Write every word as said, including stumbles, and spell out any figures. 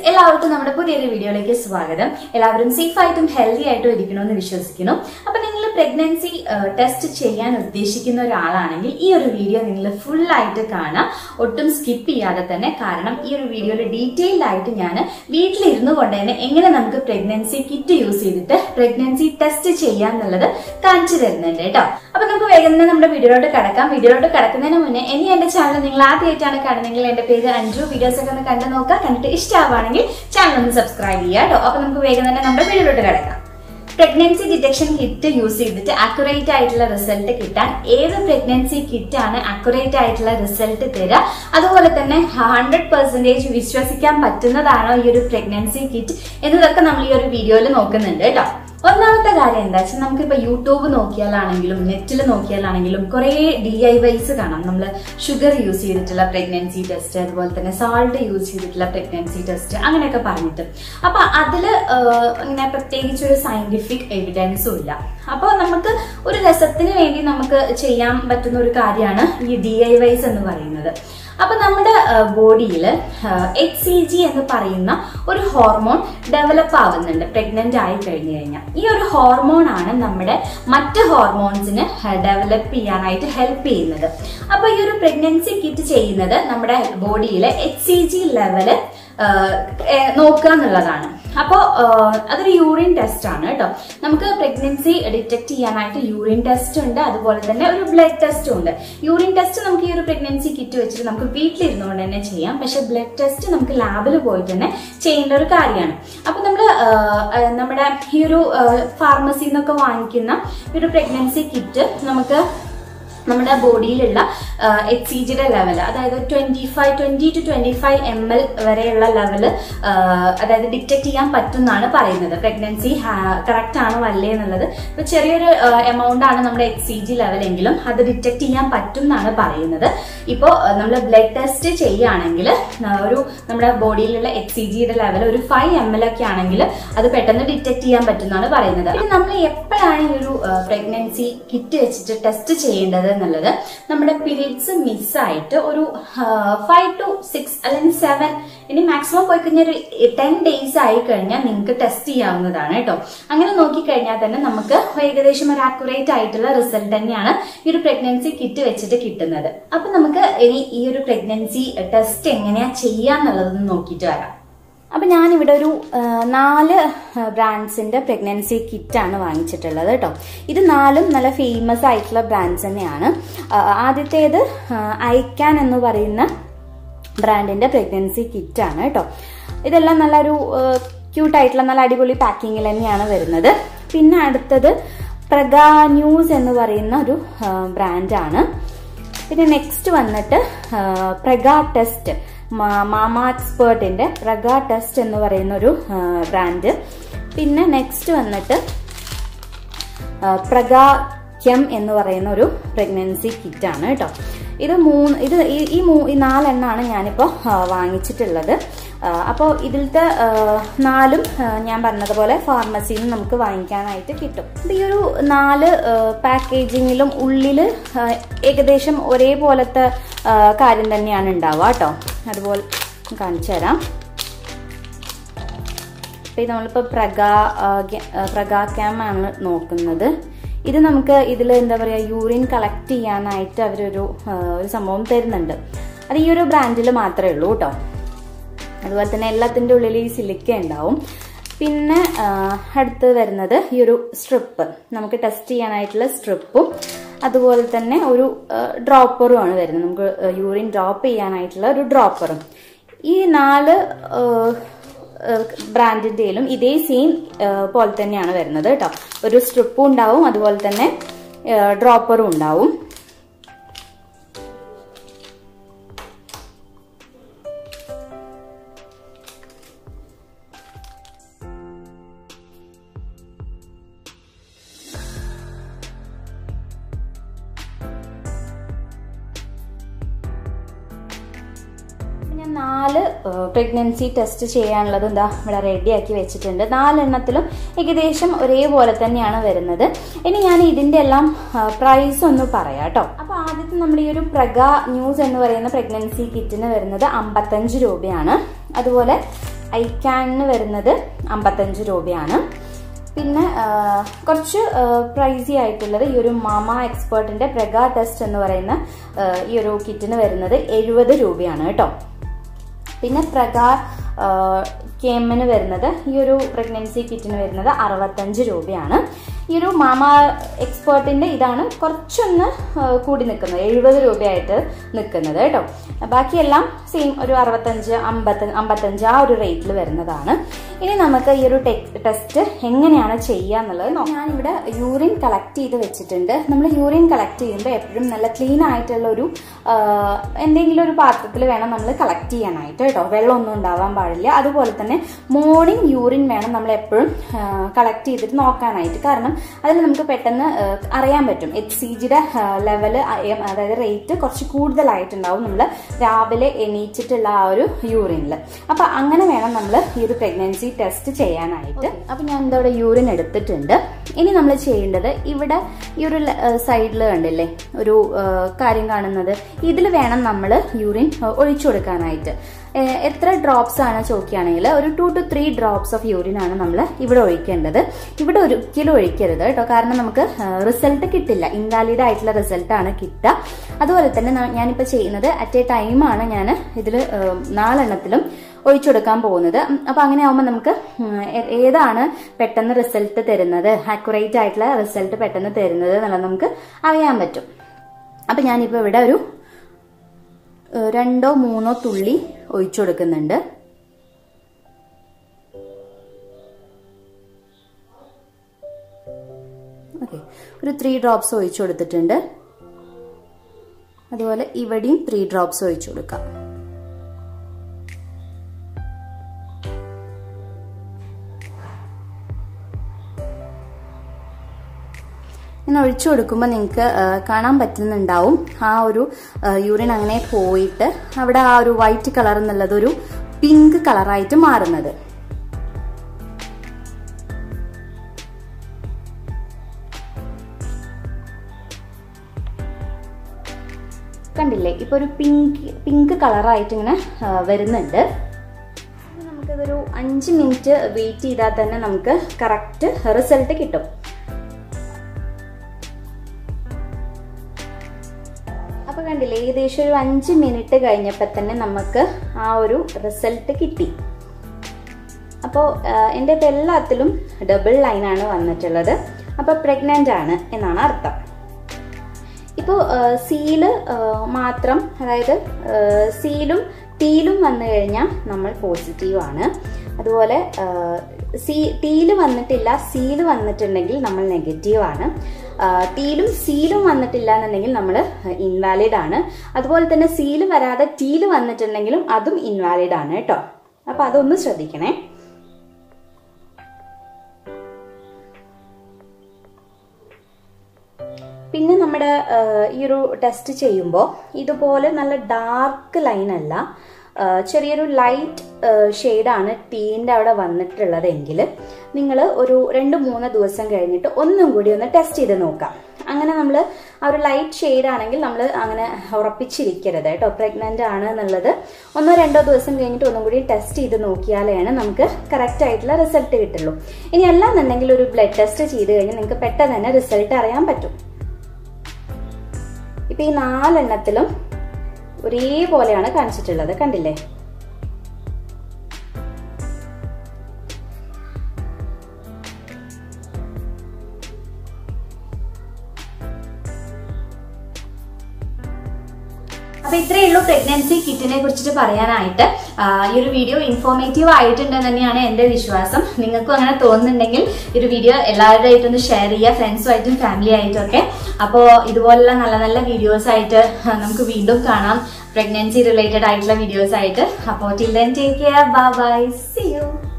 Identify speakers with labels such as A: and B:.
A: എല്ലാവർക്കും നമ്മുടെ പുതിയൊരു വീഡിയോയിലേക്ക് സ്വാഗതം. എല്ലാവരും സേഫ് ആയിട്ടും ഹെൽത്തി ആയിട്ടും ഇരിക്കണമെന്ന് വിശ്വസിക്കുന്നു. അപ്പൊ നിങ്ങൾ പ്രഗ്നൻസി ടെസ്റ്റ് ചെയ്യാൻ ഉദ്ദേശിക്കുന്ന ഒരാളാണെങ്കിൽ ഈ ഒരു വീഡിയോ നിങ്ങൾ ഫുൾ ആയിട്ട് കാണാം, ഒട്ടും സ്കിപ്പ് ചെയ്യാതെ തന്നെ. കാരണം ഈ ഒരു വീഡിയോയിൽ ഡീറ്റെയിൽഡ് ആയിട്ട് ഞാൻ വീട്ടിലിരുന്നു കൊണ്ട് തന്നെ എങ്ങനെ നമുക്ക് പ്രഗ്നൻസി കിറ്റ് യൂസ് ചെയ്തിട്ട് പ്രഗ്നൻസി ടെസ്റ്റ് ചെയ്യാന്നുള്ളത് കാണിച്ചു തരുന്നുണ്ട് കേട്ടോ. അപ്പൊ നമുക്ക് വേഗം തന്നെ നമ്മുടെ വീഡിയോയിലോട്ട് കടക്കാം. വീഡിയോയിലോട്ട് കടക്കുന്നതിന് മുന്നേ ഇനി എന്റെ ചാനൽ നിങ്ങൾ ആദ്യമായിട്ടാണ് കാണുന്നതെങ്കിൽ എന്റെ പേര് അഞ്ജു. വീഡിയോസ് ഒക്കെ ഒന്ന് കണ്ടു നോക്കുക. കണ്ടിട്ട് ഇഷ്ടമാണെങ്കിൽ ചാനൽ ഒന്ന് സബ്സ്ക്രൈബ് ചെയ്യുക കേട്ടോ. അപ്പൊ നമുക്ക് വേഗം തന്നെ നമ്മുടെ വീഡിയോയിലോട്ട് കടക്കാം. പ്രഗ്നൻസി ഡിറ്റക്ഷൻ കിറ്റ് യൂസ് ചെയ്തിട്ട് അക്യുറേറ്റ് ആയിട്ടുള്ള റിസൾട്ട് കിട്ടാൻ ഏത് പ്രഗ്നൻസി കിറ്റ് ആണ് അക്യുറേറ്റ് ആയിട്ടുള്ള റിസൾട്ട് തരിക, അതുപോലെ തന്നെ ഹൺഡ്രഡ് പെർസെന്റേജ് വിശ്വസിക്കാൻ പറ്റുന്നതാണോ ഈ ഒരു പ്രഗ്നൻസി കിറ്റ് എന്നതൊക്കെ നമ്മൾ ഈ ഒരു വീഡിയോയിൽ നോക്കുന്നുണ്ട് കേട്ടോ. ഒന്നാമത്തെ കാര്യം എന്താ വെച്ചാൽ നമുക്കിപ്പോ യൂട്യൂബ് നോക്കിയാലാണെങ്കിലും നെറ്റിൽ നോക്കിയാലാണെങ്കിലും കുറെ ഡി ഐ വൈസ് കാണാം. നമ്മൾ ഷുഗർ യൂസ് ചെയ്തിട്ടുള്ള പ്രഗ്നൻസി ടെസ്റ്റ്, അതുപോലെ തന്നെ സാൾട്ട് യൂസ് ചെയ്തിട്ടുള്ള പ്രഗ്നൻസി ടെസ്റ്റ്, അങ്ങനെയൊക്കെ പറഞ്ഞിട്ട്. അപ്പൊ അതില് ഇങ്ങനെ പ്രത്യേകിച്ച് ഒരു സയന്റിഫിക് എവിഡൻസും ഇല്ല. അപ്പോൾ നമുക്ക് ഒരു രസത്തിന് വേണ്ടി നമുക്ക് ചെയ്യാൻ പറ്റുന്ന ഒരു കാര്യമാണ് ഈ ഡി ഐ വൈസ് എന്ന് പറയുന്നത്. അപ്പൊ നമ്മുടെ ബോഡിയിൽ എച്ച് സി ജി എന്ന് പറയുന്ന ഒരു ഹോർമോൺ ഡെവലപ്പ് ആവുന്നുണ്ട് പ്രഗ്നന്റ് ആയി കഴിഞ്ഞു കഴിഞ്ഞാൽ. ഈ ഒരു ഹോർമോൺ ആണ് നമ്മുടെ മറ്റ് ഹോർമോൺസിന് ഡെവലപ്പ് ചെയ്യാനായിട്ട് ഹെൽപ്പ് ചെയ്യുന്നത്. അപ്പൊ ഈ ഒരു പ്രഗ്നൻസി കിറ്റ് ചെയ്യുന്നത് നമ്മുടെ ബോഡിയിലെ എച്ച് സി ജി ലെവല് നോക്കുക എന്നുള്ളതാണ്. അപ്പോൾ അതൊരു യൂറിൻ ടെസ്റ്റ് ആണ് കേട്ടോ. നമുക്ക് പ്രഗ്നൻസി ഡിറ്റക്ട് ചെയ്യാനായിട്ട് യൂറിൻ ടെസ്റ്റ് ഉണ്ട്, അതുപോലെ തന്നെ ഒരു ബ്ലഡ് ടെസ്റ്റും ഉണ്ട്. യൂറിൻ ടെസ്റ്റ് നമുക്ക് ഈ ഒരു പ്രഗ്നൻസി കിറ്റ് വെച്ചിട്ട് നമുക്ക് വീട്ടിലിരുന്നുകൊണ്ട് തന്നെ ചെയ്യാം. പക്ഷെ ബ്ലഡ് ടെസ്റ്റ് നമുക്ക് ലാബിൽ പോയിട്ട് തന്നെ ചെയ്യേണ്ട ഒരു കാര്യമാണ്. അപ്പൊ നമ്മൾ നമ്മുടെ ഈ ഒരു ഫാർമസിയിൽ നിന്നൊക്കെ വാങ്ങിക്കുന്ന ഈ ഒരു പ്രഗ്നൻസി കിറ്റ് നമുക്ക് നമ്മുടെ ബോഡിയിലുള്ള എച്ച് സി ജിയുടെ ലെവൽ, അതായത് twenty five twenty to twenty five M L വരെയുള്ള ലെവല് അതായത് ഡിറ്റക്ട് ചെയ്യാൻ പറ്റുമെന്നാണ് പറയുന്നത്. പ്രഗ്നൻസി കറക്റ്റ് ആണോ അല്ലേ എന്നുള്ളത്. ഇപ്പൊ ചെറിയൊരു എമൗണ്ട് ആണ് നമ്മുടെ എച്ച് സി ജി ലെവൽ എങ്കിലും അത് ഡിറ്റക്ട് ചെയ്യാൻ പറ്റും എന്നാണ് പറയുന്നത്. ഇപ്പോൾ നമ്മൾ ബ്ലഡ് ടെസ്റ്റ് ചെയ്യുകയാണെങ്കിൽ ഒരു നമ്മുടെ ബോഡിയിലുള്ള എച്ച് സി ജിയുടെ ലെവൽ ഒരു ഫൈവ് എം എൽ ഒക്കെ ആണെങ്കിൽ അത് പെട്ടെന്ന് ഡിറ്റക്ട് ചെയ്യാൻ പറ്റും എന്നാണ് പറയുന്നത്. ഇത് നമ്മൾ എപ്പോഴാണ് ഈ ഒരു പ്രഗ്നൻസി കിറ്റ് വെച്ചിട്ട് ടെസ്റ്റ് ചെയ്യേണ്ടത് എന്നുള്ളത്, നമ്മുടെ പീരീഡ്സ് മിസ്സായിട്ട് ഒരു ഫൈവ് ടു സിക്സ് അല്ലെങ്കിൽ സെവൻ, ഇനി മാക്സിമം പോയി കഴിഞ്ഞാൽ ഒരു ടെൻ ഡേയ്സ് ആയി കഴിഞ്ഞാൽ നിങ്ങൾക്ക് ടെസ്റ്റ് ചെയ്യാവുന്നതാണ് കേട്ടോ. അങ്ങനെ നോക്കിക്കഴിഞ്ഞാൽ തന്നെ നമുക്ക് ഏകദേശം ഒരു അക്യുറേറ്റ് ആയിട്ടുള്ള റിസൾട്ട് തന്നെയാണ് ഈ ഒരു പ്രഗ്നൻസി കിറ്റ് വെച്ചിട്ട് കിട്ടുന്നത്. അപ്പൊ നമുക്ക് ഇനി ഈ ഒരു പ്രഗ്നൻസി ടെസ്റ്റ് എങ്ങനെയാ ചെയ്യാന്നുള്ളതൊന്ന് നോക്കിയിട്ട് വരാം. അപ്പൊ ഞാനിവിടെ ഒരു നാല് ബ്രാൻഡ്സിന്റെ പ്രഗ്നൻസി കിറ്റാണ് വാങ്ങിച്ചിട്ടുള്ളത് കേട്ടോ. ഇത് നാലും നല്ല ഫേമസ് ആയിട്ടുള്ള ബ്രാൻഡ്സ് തന്നെയാണ്. ആദ്യത്തേത് ഐക്കാൻ എന്ന് പറയുന്ന ബ്രാൻഡിന്റെ പ്രഗ്നൻസി കിറ്റാണ് കേട്ടോ. ഇതെല്ലാം നല്ലൊരു ക്യൂട്ടായിട്ടുള്ള നല്ല അടിപൊളി പാക്കിങ്ങിൽ തന്നെയാണ് വരുന്നത്. പിന്നെ അടുത്തത് പ്രഗാ ന്യൂസ് എന്ന് പറയുന്ന ഒരു ബ്രാൻഡാണ്. പിന്നെ നെക്സ്റ്റ് വന്നിട്ട് പ്രഗാ ടെസ്റ്റ്, മാമാ എക്സ്പേർട്ടിന്റെ പ്രഗാ ടെസ്റ്റ് എന്ന് പറയുന്ന ഒരു ബ്രാൻഡ്. പിന്നെ നെക്സ്റ്റ് വന്നിട്ട് പ്രഗാ കെം എന്ന് പറയുന്ന ഒരു പ്രഗ്നൻസി കിറ്റ് ആണ് കേട്ടോ. ഇത് മൂന്ന് ഇത് ഈ ഈ നാലെണ്ണാണ് ഞാനിപ്പോൾ വാങ്ങിച്ചിട്ടുള്ളത്. അപ്പോൾ ഇതിലത്തെ നാലും ഞാൻ പറഞ്ഞതുപോലെ ഫാർമസിയിൽ നിന്ന് നമുക്ക് വാങ്ങിക്കാനായിട്ട് കിട്ടും. ഈ ഒരു നാല് പാക്കേജിങ്ങിലും ഉള്ളിൽ ഏകദേശം ഒരേപോലത്തെ കാര്യം തന്നെയാണ് ഉണ്ടാവുക കേട്ടോ. അതുപോലെ കാണിച്ചു തരാം. ഇപ്പം നമ്മളിപ്പോൾ പ്രഗാ പ്രഗാ ക്യാം ആണ് നോക്കുന്നത്. ഇത് നമുക്ക് ഇതിൽ എന്താ പറയുക, യൂറിൻ കളക്ട് ചെയ്യാനായിട്ട് അവരൊരു ഒരു സംഭവം തരുന്നുണ്ട്. അത് ഈ ഒരു ബ്രാൻഡിൽ മാത്രമേ ഉള്ളൂ കേട്ടോ. അതുപോലെ തന്നെ എല്ലാത്തിൻ്റെ ഉള്ളിൽ ഈ സിലിക്ക ഉണ്ടാവും. പിന്നെ അടുത്ത് വരുന്നത് ഈ ഒരു സ്ട്രിപ്പ്, നമുക്ക് ടെസ്റ്റ് ചെയ്യാനായിട്ടുള്ള സ്ട്രിപ്പും അതുപോലെ തന്നെ ഒരു ഡ്രോപ്പറും ആണ് വരുന്നത്. നമുക്ക് യൂറിൻ ഡ്രോപ്പ് ചെയ്യാനായിട്ടുള്ള ഒരു ഡ്രോപ്പറും. ഈ നാല് ബ്രാൻഡിന്റെയിലും ഇതേ സെയിം പോലെ തന്നെയാണ് വരുന്നത് കേട്ടോ. ഒരു സ്ട്രിപ്പും ഉണ്ടാവും, അതുപോലെ തന്നെ ഡ്രോപ്പറും ഉണ്ടാവും. നാല് പ്രഗ്നൻസി ടെസ്റ്റ് ചെയ്യാനുള്ളത് എന്താ ഇവിടെ റെഡിയാക്കി വെച്ചിട്ടുണ്ട്. നാലെണ്ണത്തിലും ഏകദേശം ഒരേപോലെ തന്നെയാണ് വരുന്നത്. ഇനി ഞാൻ ഇതിന്റെ എല്ലാം പ്രൈസ് ഒന്ന് പറയാം കേട്ടോ. അപ്പൊ ആദ്യത്തെ നമ്മുടെ ഈ ഒരു പ്രഗാ ന്യൂസ് എന്ന് പറയുന്ന പ്രഗ്നൻസി കിറ്റിന് വരുന്നത് അമ്പത്തഞ്ച് രൂപയാണ്. അതുപോലെ ഐക്യാനിന് വരുന്നത് അമ്പത്തഞ്ച് രൂപയാണ്. പിന്നെ കുറച്ച് പ്രൈസി ആയിട്ടുള്ളത് ഈ ഒരു മാമ എക്സ്പേർട്ടിന്റെ പ്രഗ ടെസ്റ്റ് എന്ന് പറയുന്ന ഈ ഒരു കിറ്റിന് വരുന്നത് എഴുപത് രൂപയാണ് കേട്ടോ. പിന്നെ പ്രഗ കേമിന് വരുന്നത് ഈ ഒരു പ്രഗ്നൻസി കിറ്റിന് വരുന്നത് അറുപത്തഞ്ച് രൂപയാണ്. ഈ ഒരു മാമ എക്സ്പേർട്ടിന്റെ ഇതാണ് കുറച്ചൊന്ന് കൂടി നിൽക്കുന്നത്, എഴുപത് രൂപയായിട്ട് നിൽക്കുന്നത് കേട്ടോ. ബാക്കിയെല്ലാം സെയിം ഒരു അറുപത്തഞ്ച് അമ്പത്തി അമ്പത്തഞ്ച് ആ ഒരു റേറ്റിൽ വരുന്നതാണ്. ഇനി നമുക്ക് ഈ ഒരു ടെസ്റ്റ് എങ്ങനെയാണ് ചെയ്യുക എന്നുള്ളത് നോക്കാം. ഞാനിവിടെ യൂറിൻ കളക്ട് ചെയ്ത് വെച്ചിട്ടുണ്ട്. നമ്മൾ യൂറിൻ കളക്ട് ചെയ്യുമ്പോൾ എപ്പോഴും നല്ല ക്ലീൻ ആയിട്ടുള്ള ഒരു എന്തെങ്കിലും ഒരു പാത്രത്തിൽ വേണം നമ്മൾ കളക്ട് ചെയ്യാനായിട്ട് കേട്ടോ. വെള്ളമൊന്നും ഉണ്ടാവാൻ പാടില്ല. അതുപോലെ തന്നെ മോർണിംഗ് യൂറിൻ വേണം നമ്മൾ എപ്പോഴും കളക്ട് ചെയ്തിട്ട് നോക്കാനായിട്ട്. കാരണം അതിൽ നമുക്ക് പെട്ടെന്ന് അറിയാൻ പറ്റും എച്ച് സി ജിയുടെ ലെവല്, അതായത് റേറ്റ് കുറച്ച് കൂടുതലായിട്ടുണ്ടാവും നമ്മൾ രാവിലെ എണീച്ചിട്ടുള്ള ആ ഒരു യൂറിനിൽ. അപ്പൊ അങ്ങനെ വേണം നമ്മൾ ഈ ഒരു പ്രഗ്നൻസി ടെസ്റ്റ് ചെയ്യാനായിട്ട്. അപ്പൊ ഞാൻ എന്താ ഇവിടെ യൂറിൻ എടുത്തിട്ടുണ്ട്. ഇനി നമ്മൾ ചെയ്യേണ്ടത് ഇവിടെ ഈ ഒരു സൈഡിൽ കണ്ടില്ലേ ഒരു കാര്യം കാണുന്നത്, ഇതിൽ വേണം നമ്മൾ യൂറിൻ ഒഴിച്ചു കൊടുക്കാനായിട്ട്. എത്ര ഡ്രോപ്സ് ആണ് ചോദിക്കുകയാണെങ്കിൽ ഒരു two to three drops of urine ആണ് നമ്മൾ ഇവിടെ ഒഴിക്കേണ്ടത്. ഇവിടെ ഒരിക്കലും ഒഴിക്കരുത് കേട്ടോ, കാരണം നമുക്ക് റിസൾട്ട് കിട്ടില്ല, ഇൻവാലിഡ് ആയിട്ടുള്ള റിസൾട്ട് ആണ് കിട്ടുക. അതുപോലെ തന്നെ ഞാനിപ്പോൾ ചെയ്യുന്നത് അറ്റ് എ ടൈമാണ് ഞാൻ ഇതിൽ നാലെണ്ണത്തിലും ഒഴിച്ചു കൊടുക്കാൻ പോകുന്നത്. അപ്പൊ അങ്ങനെ ആവുമ്പോൾ നമുക്ക് ഏതാണ് പെട്ടെന്ന് റിസൾട്ട് തരുന്നത്, ആക്യുറേറ്റ് ആയിട്ടുള്ള റിസൾട്ട് പെട്ടെന്ന് തരുന്നത് എന്നുള്ളത് നമുക്ക് അറിയാൻ പറ്റും. അപ്പൊ ഞാനിപ്പോ ഇവിടെ ഒരു രണ്ടോ മൂന്നോ തുള്ളി ഒഴിച്ചു കൊടുക്കുന്നുണ്ട്. ഓക്കെ, ഒരു ത്രീ ഡ്രോപ്സ് ഒഴിച്ചു കൊടുത്തിട്ടുണ്ട്. അതുപോലെ ഇവിടെയും ത്രീ ഡ്രോപ്സ് ഒഴിച്ചു കൊടുക്കാം. ഇങ്ങനെ ഒഴിച്ചു കൊടുക്കുമ്പോൾ നിങ്ങൾക്ക് കാണാൻ പറ്റുന്നുണ്ടാവും ആ ഒരു യൂറിൻ അങ്ങനെ പോയിട്ട് അവിടെ ആ ഒരു വൈറ്റ് കളർ എന്നുള്ളത് ഒരു പിങ്ക് കളറായിട്ട് മാറുന്നത്. കണ്ടില്ലേ, ഇപ്പൊ ഒരു പിങ്ക് പിങ്ക് കളറായിട്ട് ഇങ്ങനെ വരുന്നുണ്ട്. നമുക്കിതൊരു അഞ്ച് മിനിറ്റ് വെയിറ്റ് ചെയ്താൽ തന്നെ നമുക്ക് കറക്റ്റ് റിസൾട്ട് കിട്ടും. അപ്പൊ കണ്ടില്ലേ, ഏകദേശം ഒരു അഞ്ച് മിനിറ്റ് കഴിഞ്ഞപ്പോൾ തന്നെ നമുക്ക് ആ ഒരു റിസൾട്ട് കിട്ടി. അപ്പോൾ എൻ്റെ ഇപ്പം എല്ലാത്തിലും ഡബിൾ ലൈനാണ് വന്നിട്ടുള്ളത്. അപ്പോൾ പ്രഗ്നൻ്റ് ആണ് എന്നാണ് അർത്ഥം. ഇപ്പോൾ സീല് മാത്രം, അതായത് സീലും ടീലും വന്നു കഴിഞ്ഞാൽ നമ്മൾ പോസിറ്റീവ് ആണ്. അതുപോലെ സി ടീല് വന്നിട്ടില്ല, സീല് വന്നിട്ടുണ്ടെങ്കിൽ നമ്മൾ നെഗറ്റീവ് ആണ്. ടീലും സീലും വന്നിട്ടില്ല എന്നുണ്ടെങ്കിൽ നമ്മൾ ഇൻവാലിഡ് ആണ്. അതുപോലെ തന്നെ സീല് വരാതെ ടീല് വന്നിട്ടുണ്ടെങ്കിലും അതും ഇൻവാലിഡ് ആണ് കേട്ടോ. അപ്പൊ അതൊന്ന് ശ്രദ്ധിക്കണേ. പിന്നെ നമ്മുടെ ഈ ഒരു ടെസ്റ്റ് ചെയ്യുമ്പോൾ ഇതുപോലെ നല്ല ഡാർക്ക് ലൈൻ അല്ല, ചെറിയൊരു ലൈറ്റ് ഷെയ്ഡാണ് ടീൻ്റെ അവിടെ വന്നിട്ടുള്ളതെങ്കിൽ നിങ്ങൾ ഒരു രണ്ട് മൂന്ന് ദിവസം കഴിഞ്ഞിട്ട് ഒന്നും കൂടി ഒന്ന് ടെസ്റ്റ് ചെയ്ത് നോക്കാം. അങ്ങനെ നമ്മൾ ആ ഒരു ലൈറ്റ് ഷെയ്ഡ് ആണെങ്കിൽ നമ്മൾ അങ്ങനെ ഉറപ്പിച്ചിരിക്കരുത് കേട്ടോ. പ്രഗ്നൻ്റ് ആണ് എന്നുള്ളത് ഒന്നോ രണ്ടോ ദിവസം കഴിഞ്ഞിട്ട് ഒന്നും കൂടി ടെസ്റ്റ് ചെയ്ത് നോക്കിയാലാണ് നമുക്ക് കറക്റ്റ് ആയിട്ടുള്ള റിസൾട്ട് കിട്ടുള്ളൂ. ഇനി അല്ലാന്നുണ്ടെങ്കിൽ ഒരു ബ്ലഡ് ടെസ്റ്റ് ചെയ്ത് കഴിഞ്ഞാൽ നിങ്ങൾക്ക് പെട്ടെന്ന് തന്നെ റിസൾട്ട് അറിയാൻ പറ്റും. ഇപ്പൊ ഈ നാലെണ്ണത്തിലും ഒരേപോലെയാണ് കാണിച്ചിട്ടുള്ളത്, കണ്ടില്ലേ? അപ്പൊ ഇത്രയേ ഉള്ളൂ പ്രഗ്നൻസി കിറ്റിനെ കുറിച്ചിട്ട് പറയാനായിട്ട്. ഈ ഒരു വീഡിയോ ഇൻഫോർമേറ്റീവ് ആയിട്ടുണ്ടെന്ന് തന്നെയാണ് എൻ്റെ വിശ്വാസം. നിങ്ങൾക്കും അങ്ങനെ തോന്നുന്നുണ്ടെങ്കിൽ ഈ ഒരു വീഡിയോ എല്ലാവരുമായിട്ടും ഒന്ന് ഷെയർ ചെയ്യുക, ഫ്രണ്ട്സുമായിട്ടും ഫാമിലി ആയിട്ടും ഒക്കെ. അപ്പോൾ ഇതുപോലുള്ള നല്ല നല്ല വീഡിയോസ് ആയിട്ട് നമുക്ക് വീണ്ടും കാണാം, പ്രഗ്നൻസി റിലേറ്റഡ് ആയിട്ടുള്ള വീഡിയോസ് ആയിട്ട്. അപ്പോൾ till then take care, bye bye, see U.